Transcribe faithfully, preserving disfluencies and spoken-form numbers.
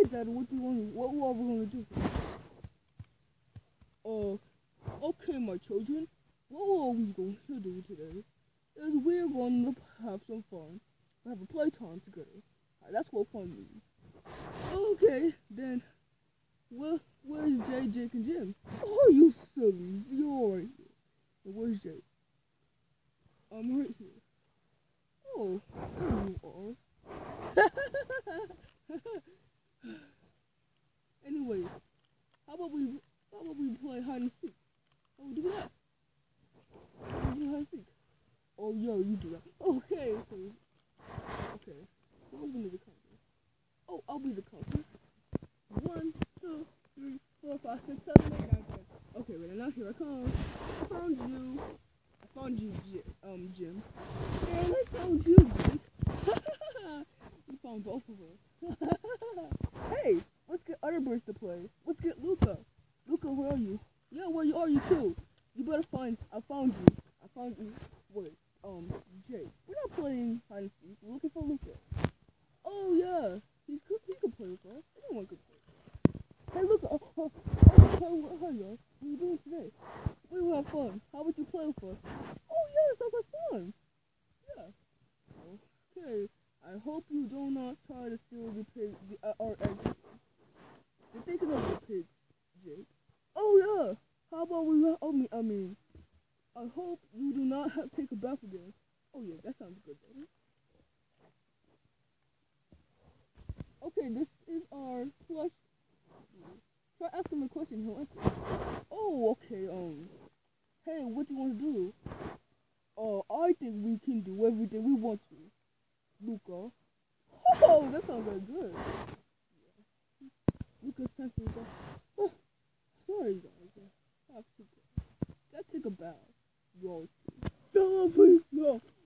Dad, what do you want? What, what are we gonna do? Uh, okay, my children. What are we going to do today? Is we're going to have some fun. Have a playtime together. Uh, that's what fun means. Okay, then. Well, where's Jay, Jake, and Jim? Oh, you silly! You're right here. And where's Jake? I'm right here. Oh, there you are. Anyway, how about we how about we play hide and seek? Oh, do that. How about we play hide and seek? Oh, yo, you do that. Okay, so okay. So who's gonna be the counter? Oh, I'll be the counter. One, two, three, four, five, six, seven, eight, nine, ten. Okay, ready now? Here I come. I found you. I found you, Jim. Um, Jim. And I found you, Jake. We found both of us. Hey, let's get other birds to play. Let's get Luca. Luca, where are you? Yeah, where are you too? You better find. I found you. I found you. Wait, um, Jake. We're not playing hide and seek. We're looking for Luca. Oh yeah, he's good. He can play with us. Anyone can play. Hey, Luca. Oh, oh, oh, oh, hi, y'all. What are you doing today? We will have fun. How would you play with us? Oh yeah, sounds like fun. Yeah. Okay. I hope you do not try to steal the pig, the, uh, our eggs. You're thinking of the pigs, Jake. Oh yeah. How about we? Oh me. I mean, I hope you do not have to take a bath again. Oh yeah, that sounds good, doesn't it? Okay, this is our plush. Try asking him a question. He'll answer. Oh, okay. Um. Hey, what do you want to do? Oh, uh, I think we can do everything we want to. Luca. Oh, that sounds very good. Yeah. Luca's testing stuff. Oh, sorry, guys. I have to go. Gotta take a bath. Go. No, please, no.